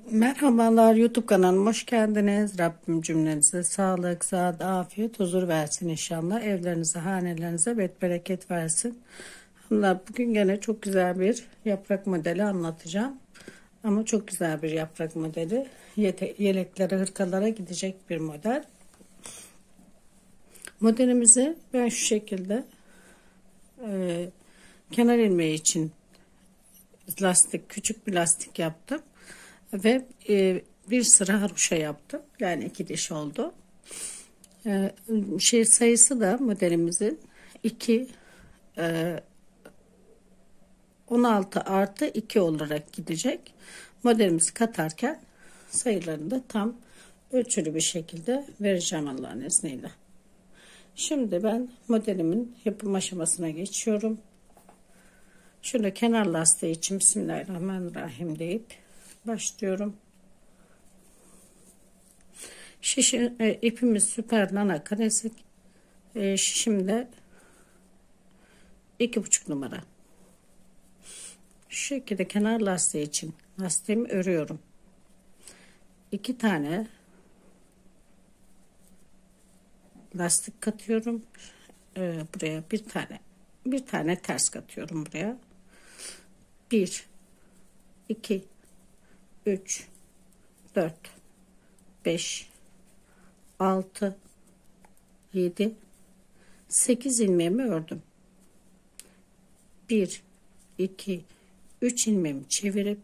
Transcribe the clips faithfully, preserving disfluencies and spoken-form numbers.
Merhabalar, YouTube kanalıma hoş geldiniz. Rabbim cümlenize sağlık, sıhhat, afiyet, huzur versin inşallah. Evlerinize, hanelerinize bet bereket versin. Allah, bugün gene çok güzel bir yaprak modeli anlatacağım. Ama çok güzel bir yaprak modeli. Yete yeleklere, hırkalara gidecek bir model. Modelimizi ben şu şekilde e, kenar ilmeği için lastik, küçük bir lastik yaptım. Ve e, bir sıra haroşa yaptım. Yani iki diş oldu. E, şey sayısı da modelimizin iki e, on altı artı iki olarak gidecek. Modelimizi katarken sayılarını da tam ölçülü bir şekilde vereceğim Allah'ın izniyle. Şimdi ben modelimin yapım aşamasına geçiyorum. Şöyle kenar lastiği için Bismillahirrahmanirrahim deyip başlıyorum. Şişi, e, ipimiz süper nana klasik. E, şişimde iki buçuk numara. Şu şekilde kenar lastiği için lastiğimi örüyorum. İki tane lastik katıyorum. E, buraya bir tane bir tane ters katıyorum buraya. Bir, iki, üç, dört, beş, altı, yedi, sekiz ilmeğimi ördüm. bir, iki, üç ilmeğimi çevirip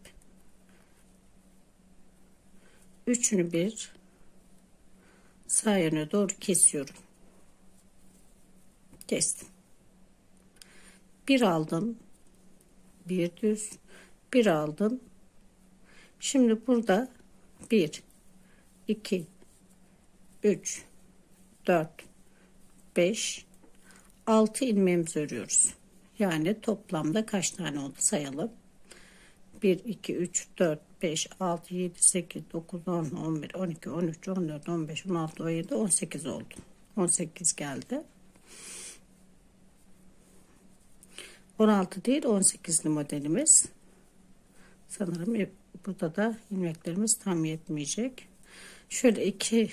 üçünü bir sağ yöne doğru kesiyorum. Kestim. Bir aldım. Bir düz. Bir aldım. Şimdi burada bir, iki, üç, dört, beş, altı ilmeğimizi örüyoruz. Yani toplamda kaç tane oldu sayalım. bir, iki, üç, dört, beş, altı, yedi, sekiz, dokuz, on, on bir, on iki, on üç, on dört, on beş, on altı, on yedi, on sekiz oldu. on sekiz geldi. on altı değil on sekizli modelimiz. Sanırım burada da ilmeklerimiz tam yetmeyecek. Şöyle iki,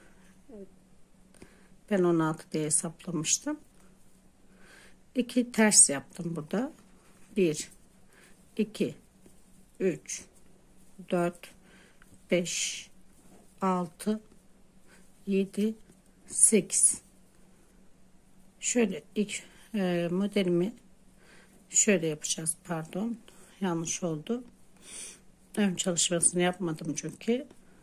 ben on altı diye hesaplamıştım. iki ters yaptım burada. bir, iki, üç, dört, beş, altı, yedi, sekiz. Şöyle ilk e, modelimi şöyle yapacağız. Pardon, yanlış oldu. Ön çalışmasını yapmadım çünkü.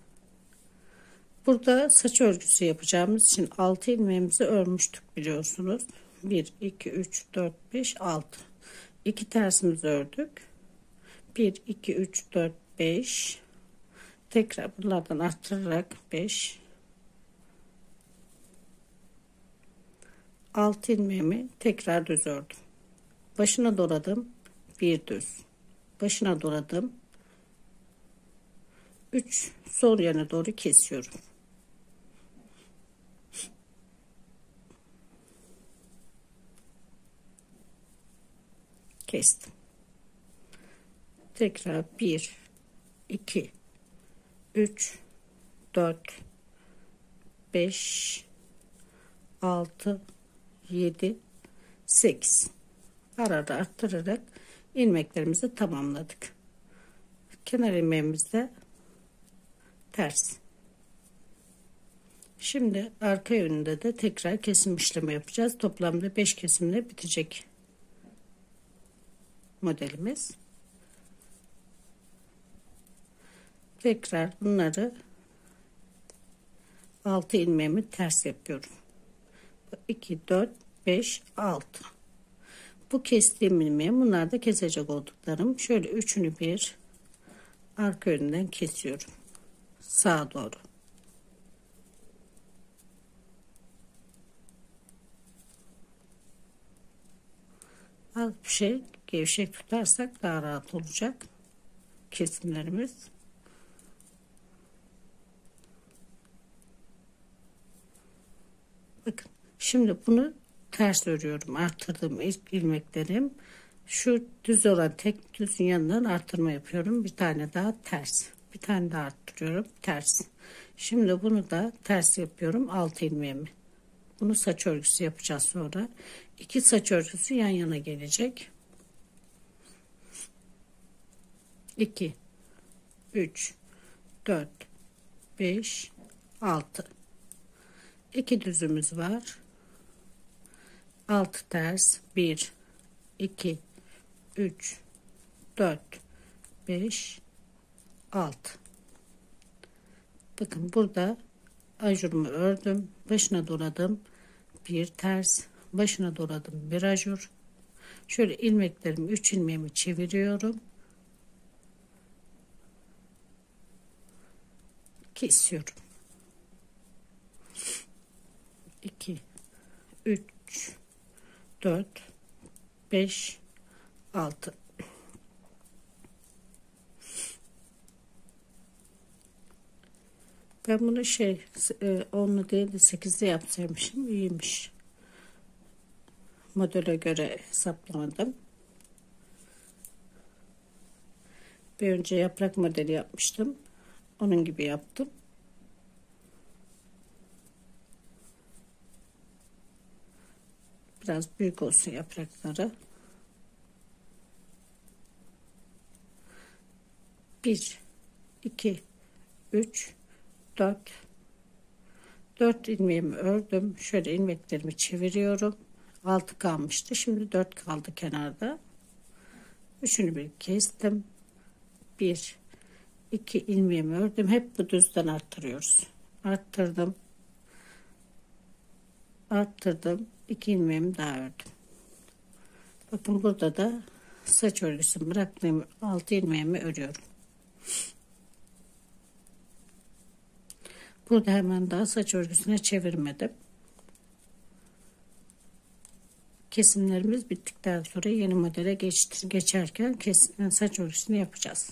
Burada saç örgüsü yapacağımız için altı ilmeğimizi örmüştük biliyorsunuz. bir, iki, üç, dört, beş, altı. iki tersimizi ördük. bir, iki, üç, dört, beş. Tekrar bunlardan arttırarak beş. altı ilmeğimi tekrar düz ördüm. Başına doladım. bir düz. Başına doladım. üç sol yana doğru kesiyorum. Kestim. Tekrar bir, iki, üç, dört, beş, altı, yedi, sekiz. Arada arttırarak ilmeklerimizi tamamladık. Kenar ilmeğimizde ters. Şimdi arka yönünde de tekrar kesim işlemi yapacağız. Toplamda beş kesimle bitecek modelimiz. Tekrar bunları altı ilmeğimi ters yapıyorum. iki, dört, beş, altı. Bu kestiğim ilmeği, bunlar da kesecek olduklarım. Şöyle üçünü bir arka yönünden kesiyorum. Sağa doğru. Az bir şey gevşek tutarsak daha rahat olacak kesimlerimiz. Bakın şimdi bunu ters örüyorum. Arttırdığım ilk ilmeklerim şu düz olan tek düzün yanından artırma yapıyorum. Bir tane daha ters. Bir tane daha arttırıyorum. Ters. Şimdi bunu da ters yapıyorum. Altı ilmeğimi. Bunu saç örgüsü yapacağız sonra. İki saç örgüsü yan yana gelecek. iki, üç, dört, beş, altı. iki düzümüz var. altı ters. bir, iki, üç, dört, beş, altı. Bakın burada ajurumu ördüm. Başına doladım. Bir ters. Başına doladım. Bir ajur. Şöyle ilmeklerimi, üç ilmeğimi çeviriyorum. Kesiyorum. iki, üç, dört, beş, altı. Ben bunu şey onlu değil de sekizde yapsaymışım, iyiymiş. Modele göre hesaplamadım. Bir önce yaprak modeli yapmıştım. Onun gibi yaptım. Biraz büyük olsun yaprakları. bir, iki, üç, dört. dört ilmeğimi ördüm. Şöyle ilmeklerimi çeviriyorum. altı kalmıştı. Şimdi dört kaldı kenarda. Üçünü bir kestim. bir, iki ilmeğimi ördüm. Hep bu düzden arttırıyoruz. Arttırdım. Arttırdım. iki ilmeğimi daha ördüm. Bakın burada da saç örgüsünü bıraktığım altı ilmeğimi örüyorum. Burada hemen daha saç örgüsüne çevirmedim. Kesimlerimiz bittikten sonra yeni modele geçtir, geçerken kesim, saç örgüsünü yapacağız.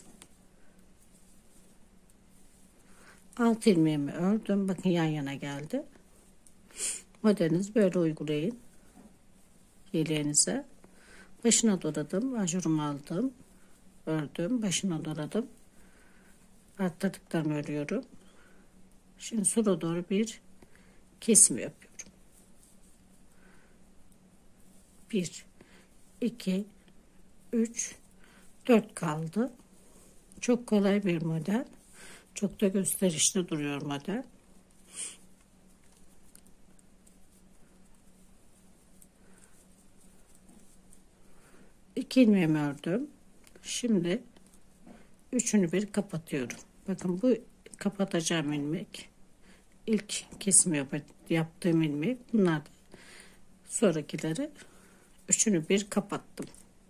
Alt ilmeğimi ördüm. Bakın yan yana geldi. Modeliniz böyle uygulayın. Yeleğinize. Başına doladım. Ajurumu aldım. Ördüm. Başına doladım. Arttırdıklarımı örüyorum. Şimdi sola doğru bir kesim yapıyorum. bir, iki, üç, dört kaldı. Çok kolay bir model. Çok da gösterişli duruyor model. İki ilmeğimi ördüm. Şimdi üçünü bir kapatıyorum. Bakın bu kapatacağım ilmek. İlk kesim yap yaptığım ilmek. Bunlar da sonrakileri. Üçünü bir kapattım.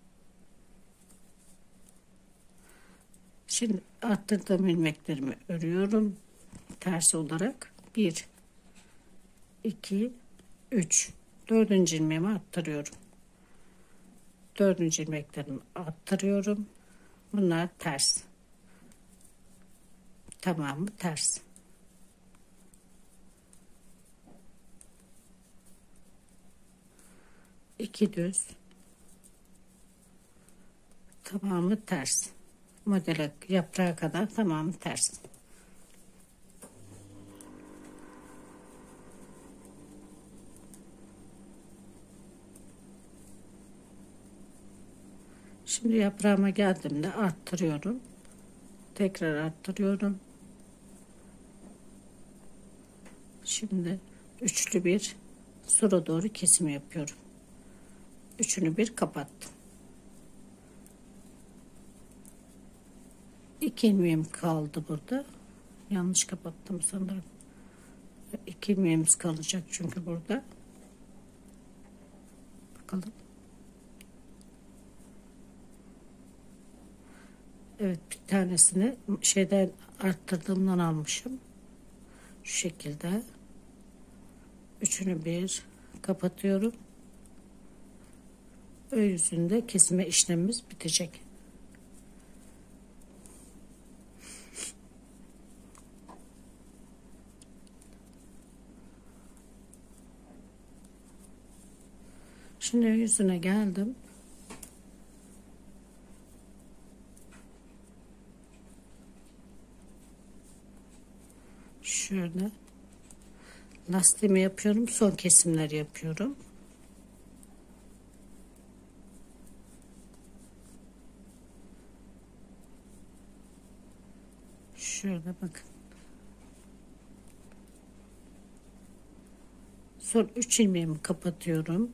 Şimdi arttırdığım ilmeklerimi örüyorum. Ters olarak bir, iki, üç. Dördüncü ilmeğimi arttırıyorum. Dördüncü ilmeklerimi arttırıyorum. Bunlar ters. Tamamı ters. İki düz. Tamamı ters. Modele yaprağa kadar tamamı ters. Şimdi yaprağıma geldiğimde arttırıyorum. Tekrar arttırıyorum. Şimdi üçlü bir sola doğru kesim yapıyorum. Üçünü bir kapattım. İki ilmeğim kaldı burada. Yanlış kapattım sanırım. İki ilmeğimiz kalacak çünkü burada. Bakalım. Evet, bir tanesini şeyden arttırdığımdan almışım. Şu şekilde. Üçünü bir kapatıyorum. Ön yüzünde kesme işlemimiz bitecek. Şimdi yüzüne geldim. Şöyle lastiğimi yapıyorum, son kesimleri yapıyorum. Şöyle bakın. Son üç ilmeğimi kapatıyorum.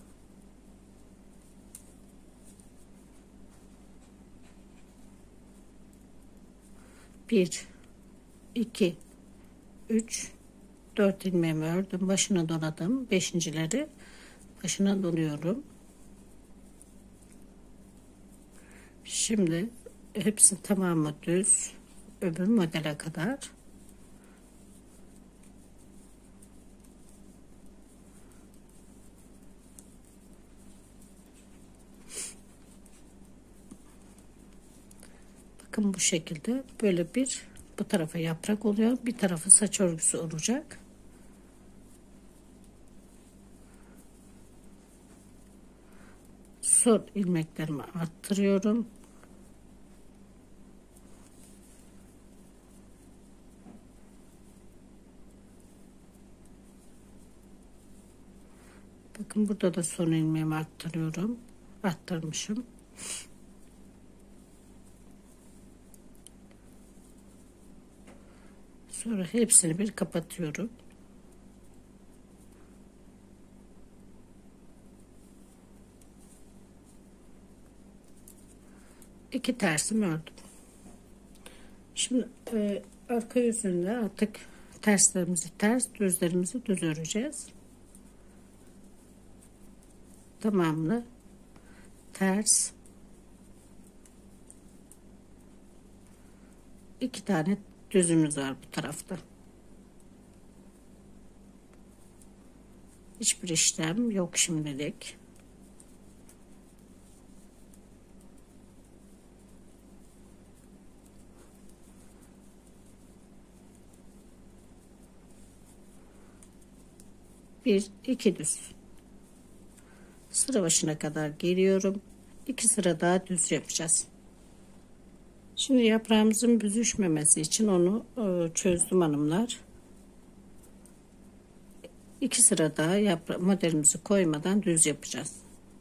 bir iki üç dört ilmeğimi ördüm, başına doladım. Beşincileri başına doluyorum. Şimdi hepsi tamamı düz, öbür modele kadar. Bakın bu şekilde, böyle bir, bu tarafa yaprak oluyor, bir tarafı saç örgüsü olacak. Son ilmeklerimi arttırıyorum. Bakın burada da son ilmeğimi arttırıyorum. Arttırmışım. Sonra hepsini bir kapatıyorum. İki tersimi ördüm. Şimdi e, arka yüzünde artık terslerimizi ters, düzlerimizi düz öreceğiz. Tamamını ters, iki tane düzümüz var bu tarafta. Hiçbir işlem yok şimdilik. Bir, iki düz. Sıra başına kadar geliyorum. İki sıra daha düz yapacağız. Şimdi yaprağımızın büzüşmemesi için onu e, çözdüm hanımlar. İki sıra daha yapra modelimizi koymadan düz yapacağız.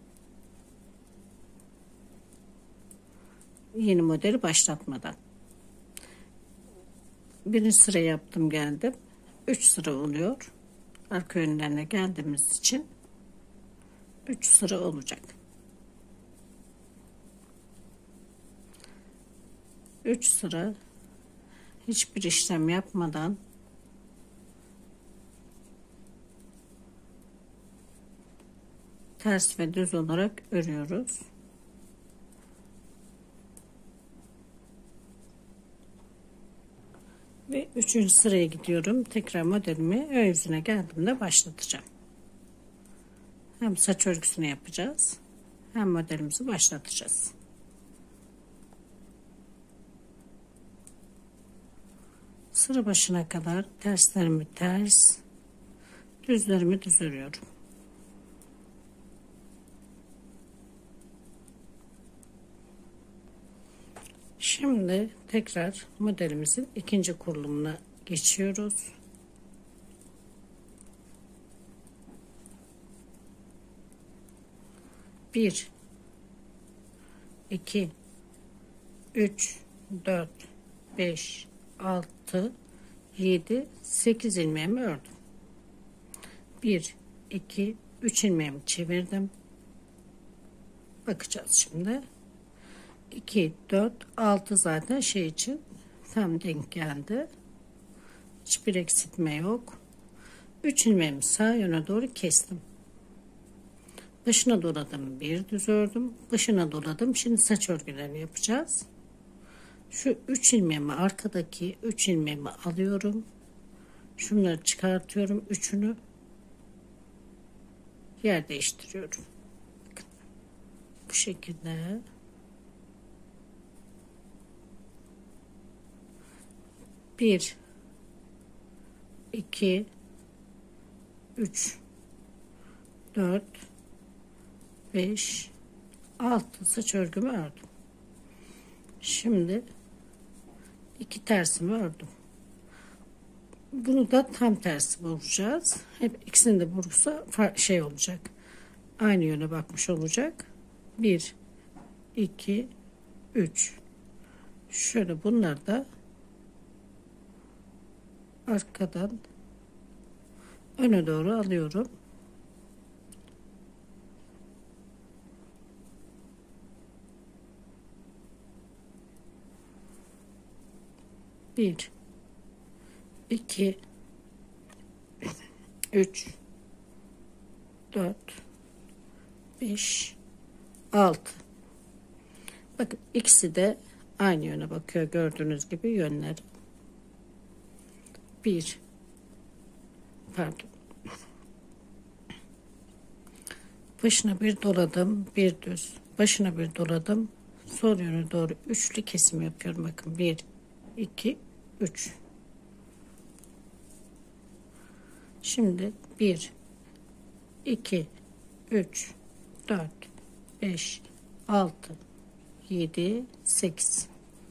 Yeni modeli başlatmadan. Birinci sıra yaptım, geldim. Üç sıra oluyor. Arka yönlerine geldiğimiz için üç sıra olacak. üç sıra hiçbir işlem yapmadan ters ve düz olarak örüyoruz. Ve üçüncü sıraya gidiyorum. Tekrar modelimi ön yüzüne geldiğimde başlatacağım. Hem saç örgüsünü yapacağız, hem modelimizi başlatacağız. Sıra başına kadar terslerimi ters, düzlerimi düz örüyorum. Şimdi tekrar modelimizin ikinci kurulumuna geçiyoruz. Bir, iki, üç, dört, beş, altı, yedi, sekiz ilmeğimi ördüm. bir, iki, üç ilmeğimi çevirdim. Bakacağız şimdi. iki, dört, altı zaten şey için tam denk geldi. Hiçbir eksiltme yok. üç ilmeğimi sağ yöne doğru kestim. Başına doladım, bir düz ördüm. Başına doladım. Şimdi saç örgülerini yapacağız. Şu üç ilmeğimi, arkadaki üç ilmeğimi alıyorum. Şunları çıkartıyorum, üçünü yer değiştiriyorum. Bakın. Bu şekilde. Bir, iki, üç, dört, beş, altı saç örgümü ördüm. Şimdi iki tersimi ördüm. Bunu da tam tersi vuracağız. Hep ikisini de vurursa şey olacak. Aynı yöne bakmış olacak. bir, iki, üç. Şöyle bunlar da arkadan öne doğru alıyorum. Bir, iki, üç, dört, beş, altı. Bakın ikisi de aynı yöne bakıyor, gördüğünüz gibi yönleri. Bir, pardon. Başına bir doladım, bir düz. Başına bir doladım. Sol yöne doğru üçlü kesim yapıyorum. Bakın bir, iki, üç. Şimdi bir, iki, üç, dört, beş, altı, yedi, sekiz.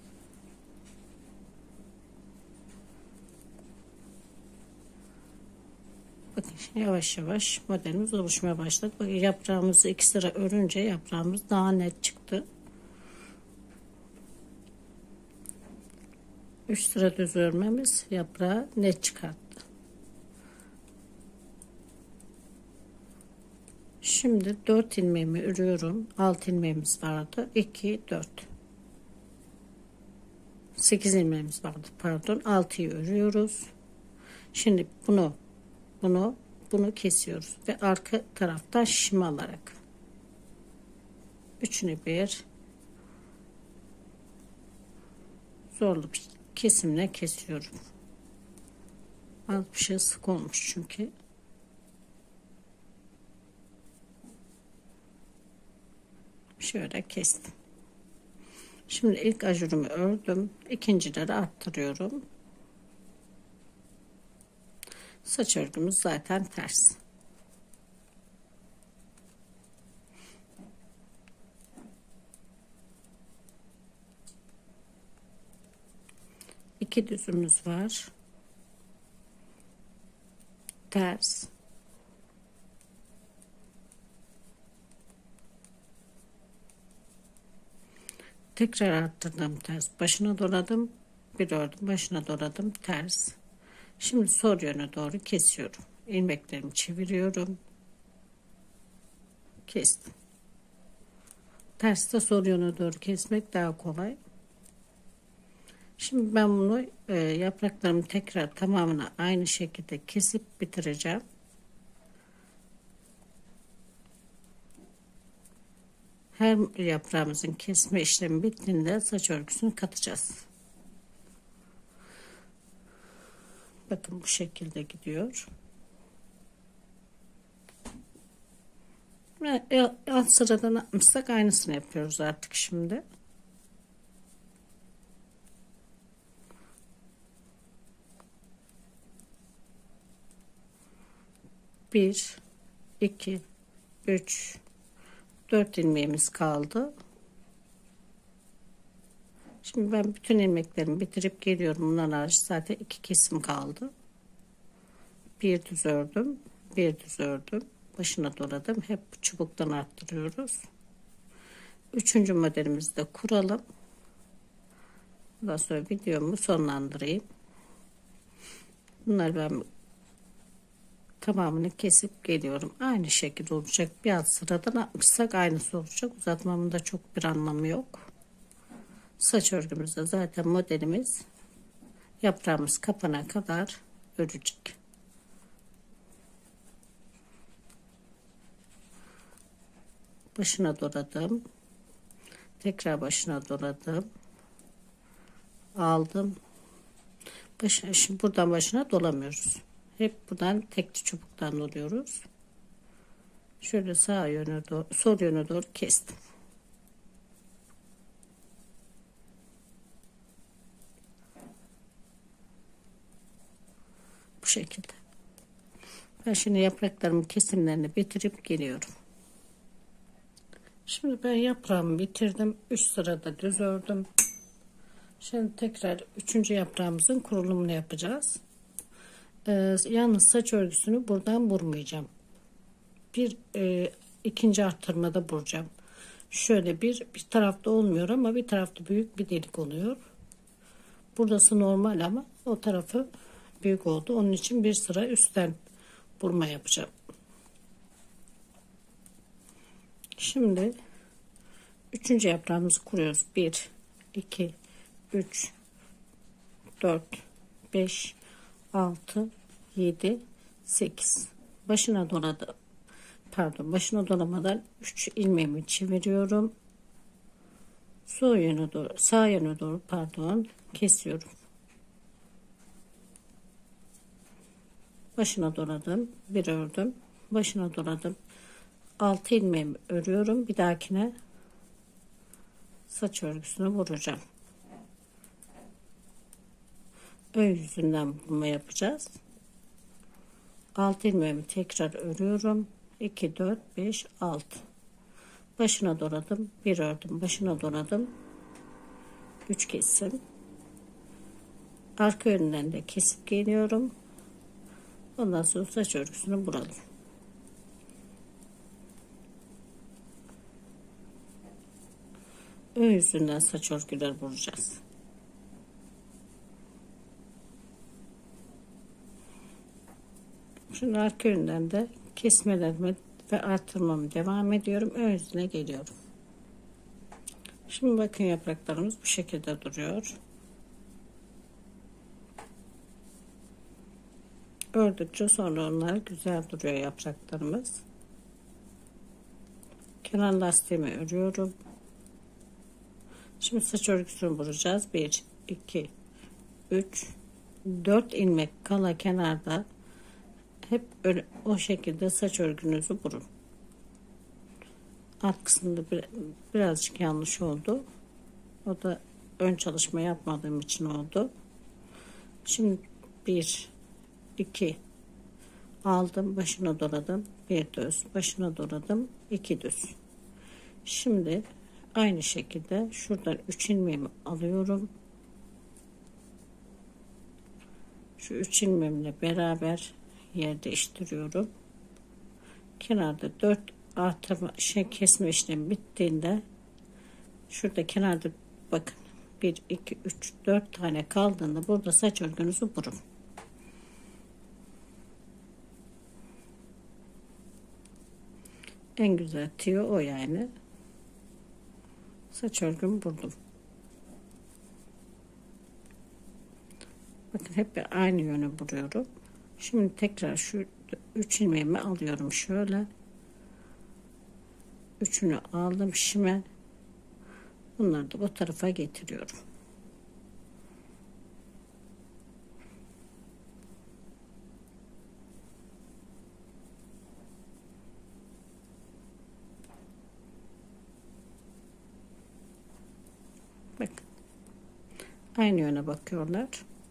Bakın yavaş yavaş modelimiz oluşmaya başladı. Bakın yaprağımızı iki sıra örünce yaprağımız daha net çıktı. üç sıra düz örmemiz yaprağı net çıkarttı. Şimdi dört ilmeğimi örüyorum. altı ilmeğimiz vardı. iki, dört. sekiz ilmeğimiz vardı. Pardon. altıyı örüyoruz. Şimdi bunu bunu bunu kesiyoruz ve arka taraftan şişimi alarak üçünü bir zorlu bir kesimle kesiyorum. Az bir şey sık olmuş çünkü. Şöyle kestim. Şimdi ilk ajurumu ördüm. İkincileri arttırıyorum. Saç örgümüz zaten ters. İki düzümüz var. Ters. Tekrar arttırdım, ters. Başına doladım. Bir ördüm. Başına doladım. Ters. Şimdi sol yöne doğru kesiyorum. İlmeklerimi çeviriyorum. Kestim. Terste sol yöne doğru kesmek daha kolay. Şimdi ben bunu e, yapraklarımı tekrar tamamını aynı şekilde kesip bitireceğim. Her yaprağımızın kesme işlemi bittiğinde saç örgüsünü katacağız. Bakın bu şekilde gidiyor. Ve alt sıradan atmışsak aynısını yapıyoruz artık şimdi. Bir, iki, üç, dört ilmeğimiz kaldı. Şimdi ben bütün ilmeklerimi bitirip geliyorum. Bundan hariç zaten iki kesim kaldı. Bir düz ördüm, bir düz ördüm. Başına doladım. Hep bu çubuktan arttırıyoruz. Üçüncü modelimizi de kuralım. Daha sonra videomu sonlandırayım. Bunları ben tamamını kesip geliyorum. Aynı şekilde olacak. Bir alt sıradan atmışsak aynısı olacak. Uzatmamın da çok bir anlamı yok. Saç örgümüzde zaten modelimiz yaprağımız kapana kadar örecek. Başına doladım. Tekrar başına doladım. Aldım. Başına, şimdi buradan başına dolamıyoruz. Hep buradan tekli çubuktan doluyoruz. Şöyle sağ yöne doğru, sol yöne doğru kestim. Bu şekilde. Ben şimdi yapraklarımın kesimlerini bitirip geliyorum. Şimdi ben yaprağımı bitirdim. üç sırada düz ördüm. Şimdi tekrar üçüncü yaprağımızın kurulumunu yapacağız. Ee, yalnız saç örgüsünü buradan vurmayacağım. Bir e, ikinci arttırmada vuracağım. Şöyle bir bir tarafta olmuyor ama bir tarafta büyük bir delik oluyor. Burası normal ama o tarafı büyük oldu. Onun için bir sıra üstten vurma yapacağım. Şimdi üçüncü yaprağımızı kuruyoruz. bir, iki, üç, dört, beş, altı, yedi, sekiz. Başına doladım. Pardon, başına dolamadan üç ilmeğimi çeviriyorum. Sol yöne doğru, sağ yöne doğru pardon, kesiyorum. Başına doladım, bir ördüm. Başına doladım. altı ilmeğimi örüyorum. Bir dahakine saç örgüsünü vuracağım. Ön yüzünden vurma yapacağız. altı ilmeğimi tekrar örüyorum. iki, dört, beş, altı. Başına doladım, bir ördüm. Başına doladım. üç kesim. Arka yönünden de kesip geliyorum. Ondan sonra saç örgüsünü vuralım. Ön yüzünden saç örgüler vuracağız. Şimdi arka yönden de kesmelerime ve artırmamı devam ediyorum. Ön yüzüne geliyorum. Şimdi bakın, yapraklarımız bu şekilde duruyor. Ördükçe sonra onlar güzel duruyor yapraklarımız. Kenar lastiğimi örüyorum. Şimdi saç örgüsünü vuracağız. bir, iki, üç, dört ilmek kala kenarda hep öyle, o şekilde saç örgünüzü vurun. Alt kısmında bir, birazcık yanlış oldu. O da ön çalışma yapmadığım için oldu. Şimdi bir, iki aldım, başına doladım, bir düz, başına doladım, iki düz. Şimdi aynı şekilde şuradan üç ilmeğimi alıyorum. Şu üç ilmeğimle beraber yer değiştiriyorum. Kenarda dört artırma şey kesme işlemi bittiğinde şurada kenarda bakın bir, iki, üç, dört tane kaldığında burada saç örgünüzü vurun. En güzel tüyo o yani. Saç örgümü vurdum. Bakın hep aynı yöne vuruyorum. Şimdi tekrar şu üç ilmeğimi alıyorum şöyle. Üçünü aldım şime. Bunları da bu tarafa getiriyorum. Bakın. Aynı yöne bakıyorlar.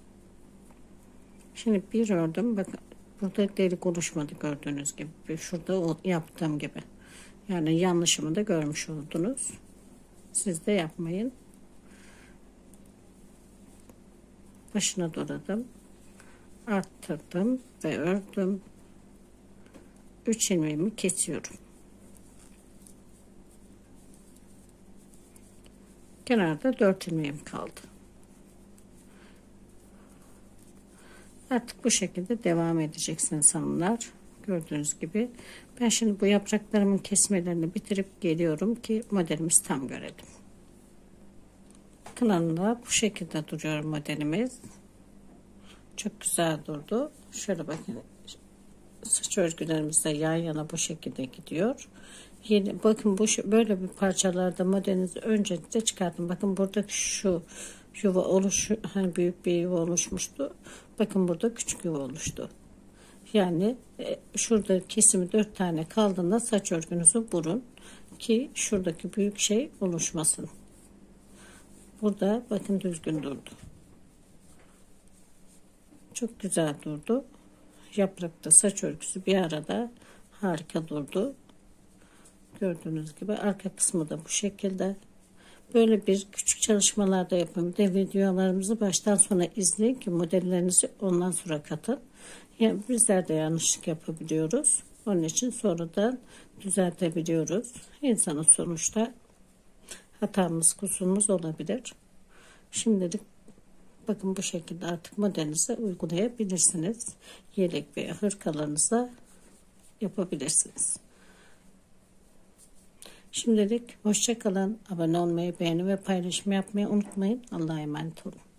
Şimdi bir ördüm. Bakın burada delik oluşmadı gördüğünüz gibi. Şurada yaptığım gibi. Yani yanlışımı da görmüş oldunuz. Siz de yapmayın. Başına doladım. Arttırdım ve ördüm. üç ilmeğimi kesiyorum. Kenarda dört ilmeğim kaldı. Artık bu şekilde devam edeceksiniz hanımlar. Gördüğünüz gibi. Ben şimdi bu yapraklarımın kesmelerini bitirip geliyorum ki modelimiz tam görelim. Kanalında bu şekilde duruyor modelimiz. Çok güzel durdu. Şöyle bakın. Saç örgülerimiz de yan yana bu şekilde gidiyor. Yeni, bakın bu böyle bir parçalarda modelinizi öncelikle çıkartın. Bakın buradaki şu yuva oluşu, hani büyük bir yuva oluşmuştu. Bakın burada küçük yuva oluştu. Yani e, şurada kesimi dört tane kaldığında saç örgünüzü vurun ki şuradaki büyük şey oluşmasın. Burada bakın düzgün durdu. Çok güzel durdu. Yaprakta saç örgüsü bir arada harika durdu. Gördüğünüz gibi arka kısmı da bu şekilde. Böyle bir küçük çalışmalarda yapın. De videolarımızı baştan sona izleyin ki modellerinizi ondan sonra katın. Yani bizler de yanlışlık yapabiliyoruz. Onun için sonradan düzeltebiliyoruz. İnsanın sonuçta hatamız, kusurumuz olabilir. Şimdilik bakın bu şekilde artık modelinize uygulayabilirsiniz. Yelek veya hırkalarınıza yapabilirsiniz. Şimdilik hoşça kalın. Abone olmayı, beğeni ve paylaşım yapmayı unutmayın. Allah'a emanet olun.